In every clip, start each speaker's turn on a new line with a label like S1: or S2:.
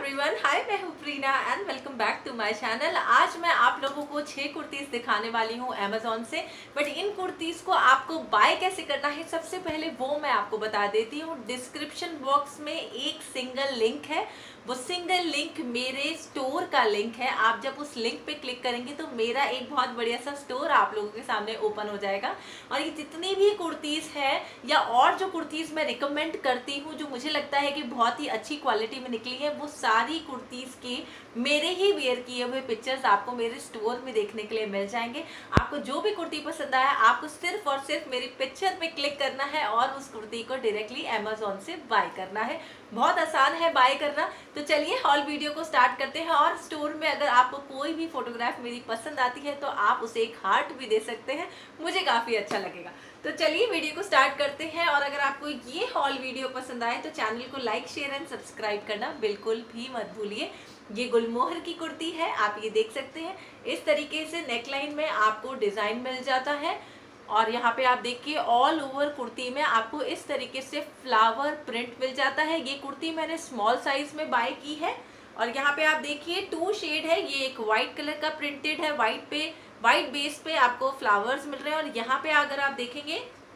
S1: Everyone, hi मैं हूँ Preena and welcome back to my channel. आज मैं आप लोगों को 6 कुर्तीज दिखाने वाली हूँ अमेजोन से। बट इन कुर्तीज को आपको बाय कैसे करना है सबसे पहले वो मैं आपको बता देती हूँ। डिस्क्रिप्शन बॉक्स में एक सिंगल लिंक है, वो सिंगल लिंक मेरे स्टोर का लिंक है। आप जब उस लिंक पे क्लिक करेंगे तो मेरा एक बहुत बढ़िया सा स्टोर आप लोगों के सामने ओपन हो जाएगा। और ये जितनी भी कुर्तीज है या और जो कुर्तीज मैं रिकमेंड करती हूँ जो मुझे लगता है कि बहुत ही अच्छी क्वालिटी में निकली है, वो सारी कुर्तीज की मेरे ही वेयर किए हुए पिक्चर्स आपको मेरे स्टोर में देखने के लिए मिल जाएंगे। आपको जो भी कुर्ती पसंद आया आपको सिर्फ और सिर्फ मेरी पिक्चर पे क्लिक करना है और उस कुर्ती को डायरेक्टली अमेजोन से बाय करना है। बहुत आसान है बाय करना। तो चलिए हॉल वीडियो को स्टार्ट करते हैं। और स्टोर में अगर आपको कोई भी फोटोग्राफ मेरी पसंद आती है तो आप उसे एक हार्ट भी दे सकते हैं, मुझे काफी अच्छा लगेगा। तो चलिए वीडियो को स्टार्ट करते हैं। और अगर आपको ये हॉल वीडियो पसंद आए तो चैनल को लाइक शेयर एंड सब्सक्राइब करना बिल्कुल भी मत भूलिए। ये गुलमोहर की कुर्ती है, आप ये देख सकते हैं। इस तरीके से नेकलाइन में आपको डिजाइन मिल जाता है और यहाँ पे आप देखिए ऑल ओवर कुर्ती में आपको इस तरीके से फ्लावर प्रिंट मिल जाता है। ये कुर्ती मैंने स्मॉल साइज में बाय की है। और यहाँ पे आप देखिए 2 शेड है। ये एक व्हाइट कलर का प्रिंटेड है, व्हाइट बेस पे आपको फ्लावर्स मिल रहे हैं। और यहाँ पे अगर आप देखेंगे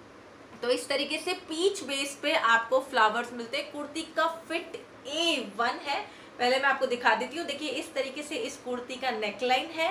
S1: तो इस तरीके से पीच बेस पे आपको फ्लावर्स मिलते हैं। कुर्ती का फिट A1 है। पहले मैं आपको दिखा देती हूँ। देखिए इस तरीके से इस कुर्ती का नेकलाइन है।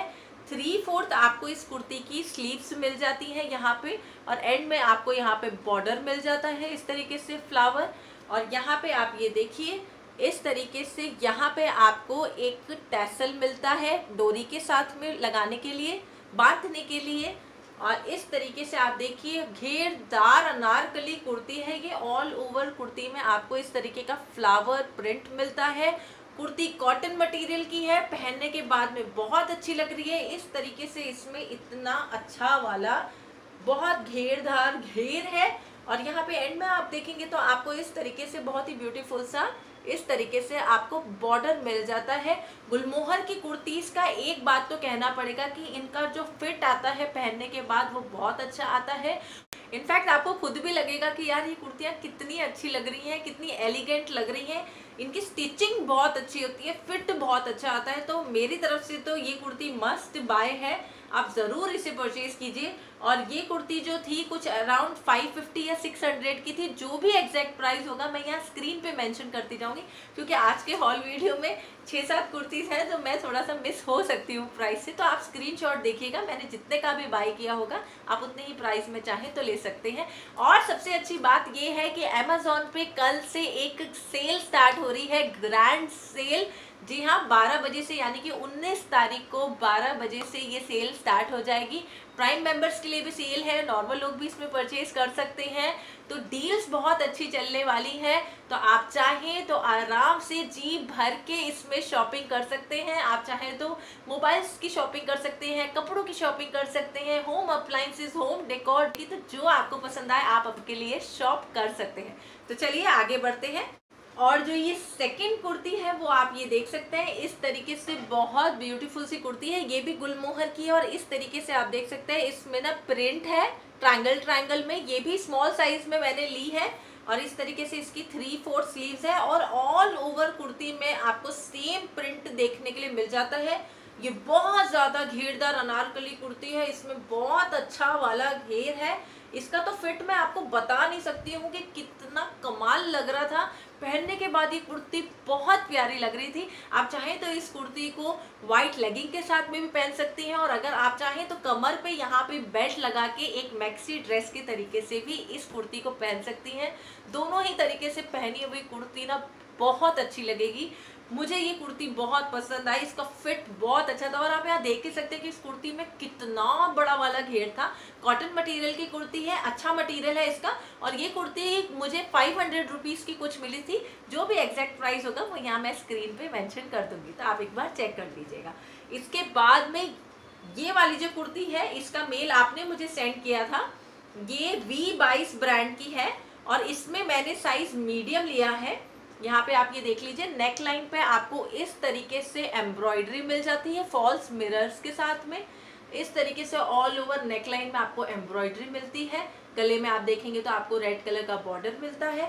S1: 3/4 आपको इस कुर्ती की स्लीव्स मिल जाती है यहाँ पे। और एंड में आपको यहाँ पे बॉर्डर मिल जाता है इस तरीके से फ्लावर। और यहाँ पे आप ये देखिए इस तरीके से यहाँ पे आपको एक टैसल मिलता है डोरी के साथ में लगाने के लिए, बांधने के लिए। और इस तरीके से आप देखिए घेरदार अनारकली कुर्ती है। ये ऑल ओवर कुर्ती में आपको इस तरीके का फ्लावर प्रिंट मिलता है। कुर्ती कॉटन मटेरियल की है, पहनने के बाद में बहुत अच्छी लग रही है। इस तरीके से इसमें इतना अच्छा वाला बहुत घेरदार घेर है। और यहाँ पे एंड में आप देखेंगे तो आपको इस तरीके से बहुत ही ब्यूटीफुल सा इस तरीके से आपको बॉर्डर मिल जाता है। गुलमोहर की कुर्तीज का एक बात तो कहना पड़ेगा कि इनका जो फिट आता है पहनने के बाद वो बहुत अच्छा आता है। इनफैक्ट आपको खुद भी लगेगा कि यार ये कुर्तियाँ कितनी अच्छी लग रही हैं, कितनी एलिगेंट लग रही हैं। इनकी स्टिचिंग बहुत अच्छी होती है, फिट बहुत अच्छा आता है। तो मेरी तरफ से तो ये कुर्ती मस्ट बाय है, आप ज़रूर इसे परचेज कीजिए। और ये कुर्ती जो थी कुछ अराउंड 550 या 600 की थी। जो भी एग्जैक्ट प्राइस होगा मैं यहाँ स्क्रीन पे मेंशन करती जाऊँगी, क्योंकि आज के हॉल वीडियो में 6-7 कुर्तीज़ हैं तो मैं थोड़ा सा मिस हो सकती हूँ प्राइस से। तो आप स्क्रीनशॉट देखिएगा, मैंने जितने का भी बाय किया होगा आप उतने ही प्राइस में चाहें तो ले सकते हैं। और सबसे अच्छी बात ये है कि अमेजोन पे कल से एक सेल स्टार्ट हो रही है, ग्रैंड सेल। जी हाँ, 12 बजे से, यानी कि 19 तारीख को 12 बजे से ये सेल स्टार्ट हो जाएगी। प्राइम मेंबर्स के लिए भी सेल है, नॉर्मल लोग भी इसमें परचेज कर सकते हैं। तो डील्स बहुत अच्छी चलने वाली है। तो आप चाहें तो आराम से जी भर के इसमें शॉपिंग कर सकते हैं। आप चाहें तो मोबाइल्स की शॉपिंग कर सकते हैं, कपड़ों की शॉपिंग कर सकते हैं, होम अप्लायंसेस, होम डेकोर की, तो जो आपको पसंद आए आप आपके लिए शॉप कर सकते हैं। तो चलिए आगे बढ़ते हैं। और जो ये सेकंड कुर्ती है वो आप ये देख सकते हैं। इस तरीके से बहुत ब्यूटीफुल सी कुर्ती है, ये भी गुलमोहर की है। और इस तरीके से आप देख सकते हैं इसमें ना प्रिंट है ट्रायंगल में। ये भी स्मॉल साइज में मैंने ली है। और इस तरीके से इसकी 3/4 स्लीव्स है। और ऑल ओवर कुर्ती में आपको सेम प्रिंट देखने के लिए मिल जाता है। ये बहुत ज़्यादा घेरदार अनारकली कुर्ती है, इसमें बहुत अच्छा वाला घेर है। इसका तो फिट मैं आपको बता नहीं सकती हूँ कि कितना कमाल लग रहा था। पहनने के बाद ये कुर्ती बहुत प्यारी लग रही थी। आप चाहें तो इस कुर्ती को वाइट लेगिंग के साथ में भी पहन सकती हैं। और अगर आप चाहें तो कमर पे यहाँ पे बेल्ट लगा के एक मैक्सी ड्रेस के तरीके से भी इस कुर्ती को पहन सकती हैं। दोनों ही तरीके से पहनी हुई कुर्ती ना बहुत अच्छी लगेगी। मुझे ये कुर्ती बहुत पसंद आई, इसका फिट बहुत अच्छा था। और आप यहाँ देख ही सकते हैं कि इस कुर्ती में कितना बड़ा वाला घेर था। कॉटन मटेरियल की कुर्ती है, अच्छा मटेरियल है इसका। और ये कुर्ती मुझे 500 रुपीज़ की कुछ मिली थी। जो भी एग्जैक्ट प्राइस होगा वो यहाँ मैं स्क्रीन पे मेंशन कर दूंगी, तो आप एक बार चेक कर लीजिएगा। इसके बाद में ये वाली जो कुर्ती है इसका मेल आपने मुझे सेंड किया था। ये V22 ब्रांड की है और इसमें मैंने साइज मीडियम लिया है। यहाँ पे आप ये देख लीजिए, नेक लाइन पे आपको इस तरीके से एम्ब्रॉयडरी मिल जाती है फॉल्स मिरर्स के साथ में। इस तरीके से ऑल ओवर नेक लाइन में आपको एम्ब्रॉयडरी मिलती है। गले में आप देखेंगे तो आपको रेड कलर का बॉर्डर मिलता है।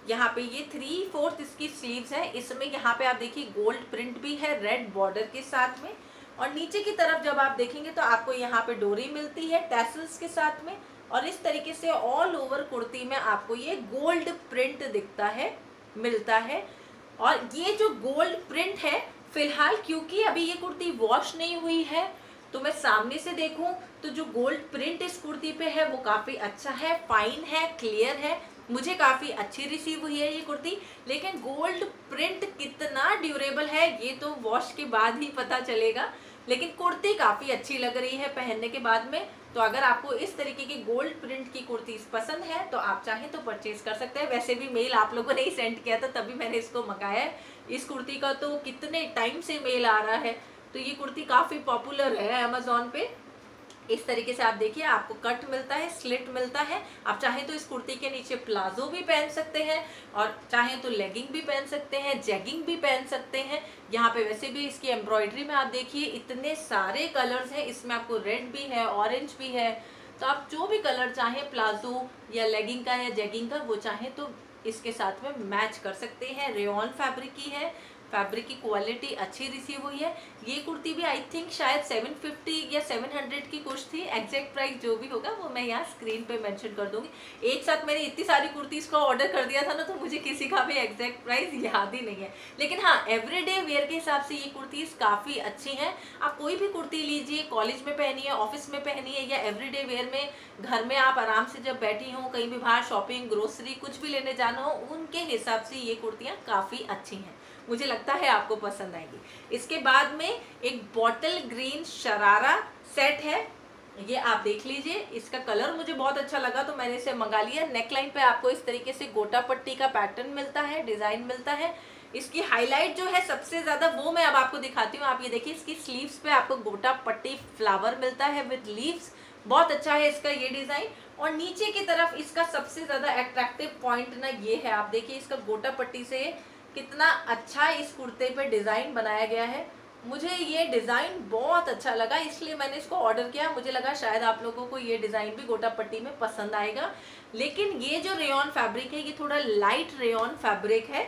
S1: यहाँ पे ये 3/4 इसकी स्लीव्स है। इसमें यहाँ पे आप देखिए गोल्ड प्रिंट भी है रेड बॉर्डर के साथ में, और नीचे की तरफ जब आप देखेंगे तो आपको यहाँ पे डोरी मिलती है टैसल्स के साथ में, और इस तरीके से ऑल ओवर कुर्ती में आपको ये गोल्ड प्रिंट दिखता है, मिलता है। और ये जो गोल्ड प्रिंट है फिलहाल, क्योंकि अभी ये कुर्ती वॉश नहीं हुई है, तो मैं सामने से देखूं तो जो गोल्ड प्रिंट इस कुर्ती पे है वो काफ़ी अच्छा है, फाइन है, क्लियर है, मुझे काफ़ी अच्छी रिसीव हुई है ये कुर्ती। लेकिन गोल्ड प्रिंट कितना ड्यूरेबल है ये तो वॉश के बाद ही पता चलेगा, लेकिन कुर्ती काफ़ी अच्छी लग रही है पहनने के बाद में। तो अगर आपको इस तरीके की गोल्ड प्रिंट की कुर्ती पसंद है तो आप चाहें तो परचेज कर सकते हैं। वैसे भी मेल आप लोगों ने ही सेंड किया था तभी मैंने इसको मंगाया है। इस कुर्ती का तो कितने टाइम से मेल आ रहा है, तो ये कुर्ती काफ़ी पॉपुलर है अमेजोन पे। इस तरीके से आप देखिए, आपको कट मिलता है, स्लिट मिलता है। आप चाहें तो इस कुर्ती के नीचे प्लाजो भी पहन सकते हैं, और चाहें तो लेगिंग भी पहन सकते हैं, जेगिंग भी पहन सकते हैं। यहाँ पे वैसे भी इसकी एम्ब्रॉयडरी में आप देखिए इतने सारे कलर्स हैं, इसमें आपको रेड भी है, ऑरेंज भी है। तो आप जो भी कलर चाहें प्लाजो या लेगिंग का या जेगिंग का, वो चाहें तो इसके साथ में मैच कर सकते हैं। रेयॉन फैब्रिक की है, फैब्रिक की क्वालिटी अच्छी रिसीव हुई है। ये कुर्ती भी आई थिंक शायद 750 या 700 की कुछ थी। एग्जैक्ट प्राइस जो भी होगा वो मैं यहाँ स्क्रीन पे मेंशन कर दूंगी। एक साथ मैंने इतनी सारी कुर्तीज़ का ऑर्डर कर दिया था ना, तो मुझे किसी का भी एग्जैक्ट प्राइस याद ही नहीं है। लेकिन हाँ, एवरीडे वेयर के हिसाब से ये कुर्तीज़ काफ़ी अच्छी हैं। आप कोई भी कुर्ती लीजिए, कॉलेज में पहनिए, ऑफिस में पहनिए, या एवरीडे वेयर में घर में आप आराम से जब बैठी हों, कहीं भी बाहर शॉपिंग, ग्रोसरी कुछ भी लेने जाना हो, उनके हिसाब से ये कुर्तियाँ काफ़ी अच्छी हैं। मुझे लगता है आपको पसंद आएगी। इसके बाद में एक बॉटल ग्रीन शरारा सेट है, ये आप देख लीजिए। इसका कलर मुझे बहुत अच्छा लगा तो मैंने इसे मंगा लिया। नेकलाइन पे आपको इस तरीके से गोटा पट्टी का पैटर्न मिलता है, डिजाइन मिलता है। इसकी हाईलाइट जो है सबसे ज्यादा वो मैं अब आपको दिखाती हूँ। आप ये देखिए, इसकी स्लीव्स पे आपको गोटा पट्टी फ्लावर मिलता है विद लीव्स। बहुत अच्छा है इसका ये डिजाइन। और नीचे की तरफ इसका सबसे ज्यादा अट्रैक्टिव पॉइंट ना ये है, आप देखिए इसका गोटा पट्टी से कितना अच्छा इस कुर्ते पे डिज़ाइन बनाया गया है। मुझे ये डिज़ाइन बहुत अच्छा लगा, इसलिए मैंने इसको ऑर्डर किया। मुझे लगा शायद आप लोगों को ये डिज़ाइन भी गोटा पट्टी में पसंद आएगा। लेकिन ये जो रेयॉन फैब्रिक है ये थोड़ा लाइट रेयॉन फैब्रिक है।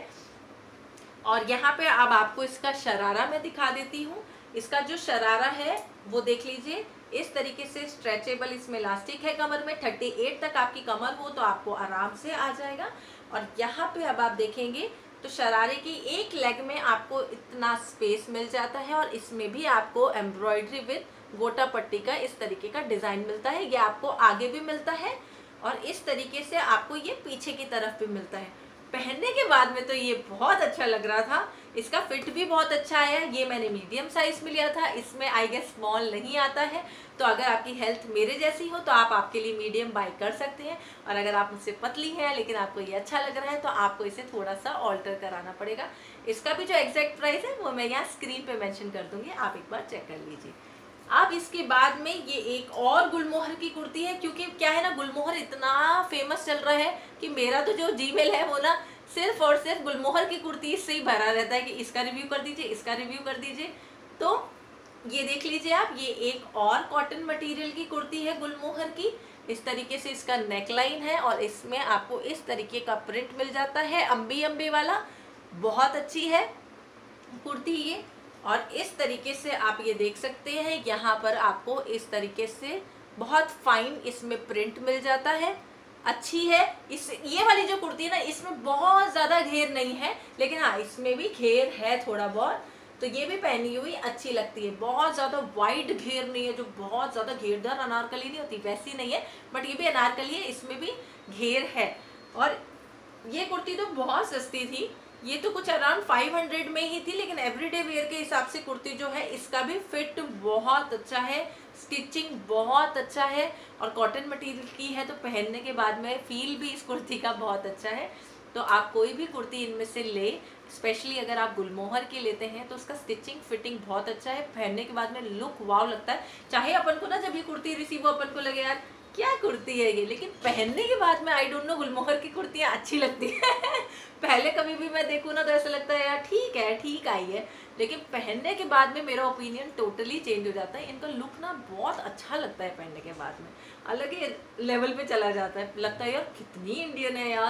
S1: और यहाँ पे अब आपको इसका शरारा मैं दिखा देती हूँ। इसका जो शरारा है वो देख लीजिए, इस तरीके से स्ट्रेचेबल इसमें इलास्टिक है। कमर में 38 तक आपकी कमर हो तो आपको आराम से आ जाएगा। और यहाँ पे अब आप देखेंगे तो शरारे की एक लेग में आपको इतना स्पेस मिल जाता है, और इसमें भी आपको एम्ब्रॉयडरी विद गोटा पट्टी का इस तरीके का डिज़ाइन मिलता है। ये आपको आगे भी मिलता है और इस तरीके से आपको ये पीछे की तरफ भी मिलता है। पहनने के बाद में तो ये बहुत अच्छा लग रहा था। इसका फिट भी बहुत अच्छा है। ये मैंने मीडियम साइज में लिया था, इसमें आई गेस स्मॉल नहीं आता है। तो अगर आपकी हेल्थ मेरे जैसी हो तो आप आपके लिए मीडियम बाय कर सकते हैं, और अगर आप मुझसे पतली हैं लेकिन आपको ये अच्छा लग रहा है तो आपको इसे थोड़ा सा ऑल्टर कराना पड़ेगा। इसका भी जो एग्जैक्ट प्राइस है वो मैं यहाँ स्क्रीन पे मेंशन कर दूंगी, आप एक बार चेक कर लीजिए। अब इसके बाद में ये एक और गुलमोहर की कुर्ती है, क्योंकि क्या है ना, गुलमोहर इतना फेमस चल रहा है कि मेरा तो जो जीमेल है वो ना सिर्फ और सिर्फ गुलमोहर की कुर्ती से ही भरा रहता है कि इसका रिव्यू कर दीजिए, इसका रिव्यू कर दीजिए। तो ये देख लीजिए आप, ये एक और कॉटन मटेरियल की कुर्ती है गुलमोहर की। इस तरीके से इसका नेकलाइन है और इसमें आपको इस तरीके का प्रिंट मिल जाता है, अम्बी अम्बे वाला। बहुत अच्छी है कुर्ती ये। और इस तरीके से आप ये देख सकते हैं, यहाँ पर आपको इस तरीके से बहुत फाइन इसमें प्रिंट मिल जाता है। अच्छी है। इस ये वाली जो कुर्ती है ना, इसमें बहुत ज़्यादा घेर नहीं है, लेकिन हाँ इसमें भी घेर है थोड़ा बहुत। तो ये भी पहनी हुई अच्छी लगती है। बहुत ज़्यादा वाइड घेर नहीं है, जो बहुत ज़्यादा घेरदार अनारकली नहीं होती वैसी नहीं है, बट ये भी अनारकली है, इसमें भी घेर है। और ये कुर्ती तो बहुत सस्ती थी, ये तो कुछ अराउंड 500 में ही थी, लेकिन एवरीडे वेयर के हिसाब से कुर्ती जो है इसका भी फिट बहुत अच्छा है, स्टिचिंग बहुत अच्छा है, और कॉटन मटेरियल की है तो पहनने के बाद में फील भी इस कुर्ती का बहुत अच्छा है। तो आप कोई भी कुर्ती इनमें से ले, स्पेशली अगर आप गुलमोहर की लेते हैं तो उसका स्टिचिंग फिटिंग बहुत अच्छा है, पहनने के बाद में लुक वाव लगता है। चाहे अपन को ना जब ये कुर्ती रिसीव हो अपन को लगे यार क्या कुर्ती है ये, लेकिन पहनने के बाद में आई डोंट नो गुलमोहर की कुर्तियाँ अच्छी लगती है पहले कभी भी मैं देखूँ ना तो ऐसा लगता है यार ठीक है, ठीक आई है, लेकिन पहनने के बाद में मेरा ओपिनियन टोटली चेंज हो जाता है। इनका लुक ना बहुत अच्छा लगता है पहनने के बाद में, अलग ही लेवल पे चला जाता है। लगता है यार कितनी इंडियन है यार,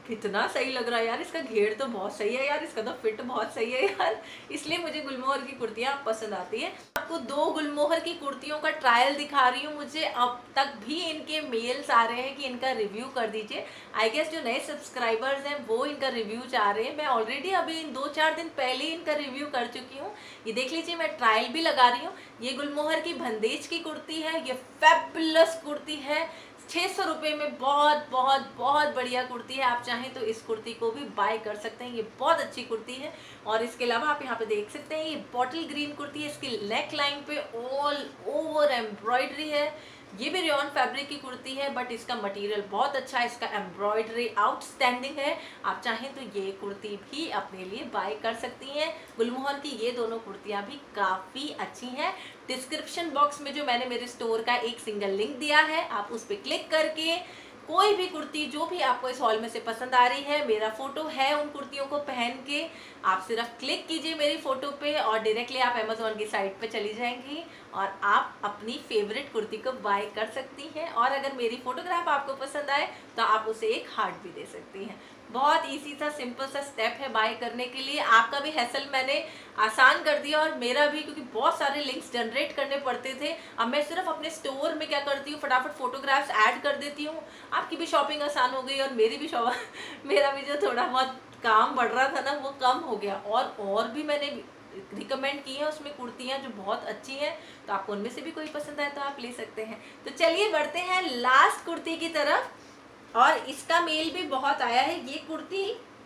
S1: कितना सही लग रहा है यार, इसका घेर तो बहुत सही है यार, इसका तो फिट बहुत सही है यार, इसलिए मुझे गुलमोहर की कुर्तियाँ पसंद आती है। आपको 2 गुलमोहर की कुर्तियों का ट्रायल दिखा रही हूँ। मुझे अब तक भी इनके मेल्स आ रहे हैं कि इनका रिव्यू कर दीजिए। आई गेस जो नए सब्सक्राइबर्स हैं वो इनका रिव्यू चाह रहे हैं। मैं ऑलरेडी अभी 2-4 दिन पहले इनका रिव्यू कर चुकी हूँ। ये देख लीजिए, मैं ट्रायल भी लगा रही हूँ। ये गुलमोहर की बंदेज की कुर्ती है, ये फैबुलस कुर्ती है, 600 रुपये में बहुत बहुत बहुत बढ़िया कुर्ती है। आप चाहें तो इस कुर्ती को भी बाय कर सकते हैं, ये बहुत अच्छी कुर्ती है। और इसके अलावा आप यहाँ पे देख सकते हैं ये बॉटल ग्रीन कुर्ती है, इसकी नेक लाइन पे ऑल ओवर एम्ब्रॉयडरी है। ये भी रेयॉन फैब्रिक की कुर्ती है, बट इसका मटेरियल बहुत अच्छा है, इसका एम्ब्रॉयडरी आउटस्टैंडिंग है। आप चाहें तो ये कुर्ती भी अपने लिए बाय कर सकती हैं। गुलमोहर की ये दोनों कुर्तियाँ भी काफ़ी अच्छी हैं। डिस्क्रिप्शन बॉक्स में जो मैंने मेरे स्टोर का एक सिंगल लिंक दिया है, आप उस पर क्लिक करके कोई भी कुर्ती जो भी आपको इस हॉल में से पसंद आ रही है, मेरा फोटो है उन कुर्तियों को पहन के, आप सिर्फ क्लिक कीजिए मेरी फोटो पे और डायरेक्टली आप अमेजोन की साइट पे चली जाएंगी और आप अपनी फेवरेट कुर्ती को बाय कर सकती हैं। और अगर मेरी फोटोग्राफ आपको पसंद आए तो आप उसे एक हार्ट भी दे सकती हैं। बहुत इजी सा सिंपल सा स्टेप है बाय करने के लिए। आपका भी हैसल मैंने आसान कर दिया और मेरा भी, क्योंकि बहुत सारे लिंक्स जनरेट करने पड़ते थे। अब मैं सिर्फ अपने स्टोर में क्या करती हूँ, फटाफट फोटोग्राफ्स ऐड कर देती हूँ। आपकी भी शॉपिंग आसान हो गई और मेरी भी मेरा भी जो थोड़ा बहुत काम बढ़ रहा था ना वो कम हो गया। और भी मैंने रिकमेंड की है उसमें कुर्तियाँ जो बहुत अच्छी हैं, तो आपको उनमें से भी कोई पसंद आए तो आप ले सकते हैं। तो चलिए बढ़ते हैं लास्ट कुर्ती की तरफ। और इसका मेल भी बहुत आया है ये कुर्ती।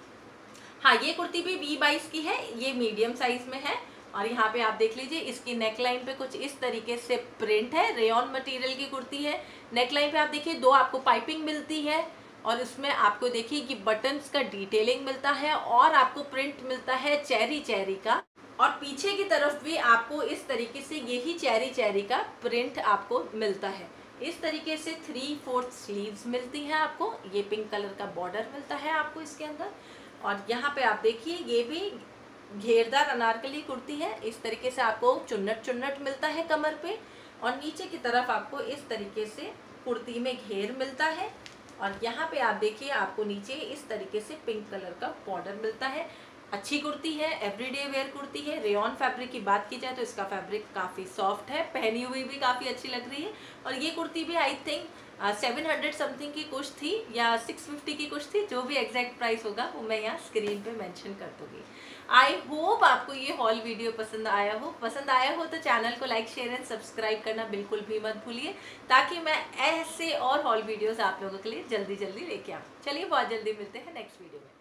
S1: हाँ, ये कुर्ती भी V22 की है, ये मीडियम साइज में है। और यहाँ पे आप देख लीजिए इसकी नेकलाइन पे कुछ इस तरीके से प्रिंट है, रेयॉन मटेरियल की कुर्ती है। नेकलाइन पे आप देखिए 2 आपको पाइपिंग मिलती है और इसमें आपको देखिए कि बटन्स का डिटेलिंग मिलता है और आपको प्रिंट मिलता है चेरी का। और पीछे की तरफ भी आपको इस तरीके से यही चेरी का प्रिंट आपको मिलता है। इस तरीके से 3/4 स्लीव्स मिलती हैं आपको। ये पिंक कलर का बॉर्डर मिलता है आपको इसके अंदर। और यहाँ पे आप देखिए ये भी घेरदार अनारकली कुर्ती है। इस तरीके से आपको चुन्नट मिलता है कमर पे और नीचे की तरफ आपको इस तरीके से कुर्ती में घेर मिलता है। और यहाँ पे आप देखिए आपको नीचे इस तरीके से पिंक कलर का बॉर्डर मिलता है। अच्छी कुर्ती है, एवरीडे वेयर कुर्ती है। रेयॉन फैब्रिक की बात की जाए तो इसका फैब्रिक काफ़ी सॉफ्ट है, पहनी हुई भी काफ़ी अच्छी लग रही है। और ये कुर्ती भी आई थिंक 700 समथिंग की कुछ थी या 650 की कुछ थी, जो भी एग्जैक्ट प्राइस होगा वो मैं यहाँ स्क्रीन पे मेंशन कर दूँगी। आई होप आपको ये हॉल वीडियो पसंद आया हो तो चैनल को लाइक शेयर एंड सब्सक्राइब करना बिल्कुल भी मत भूलिए, ताकि मैं ऐसे और हॉल वीडियोस आप लोगों के लिए जल्दी लेके आऊँ। चलिए बहुत जल्दी मिलते हैं नेक्स्ट वीडियो में।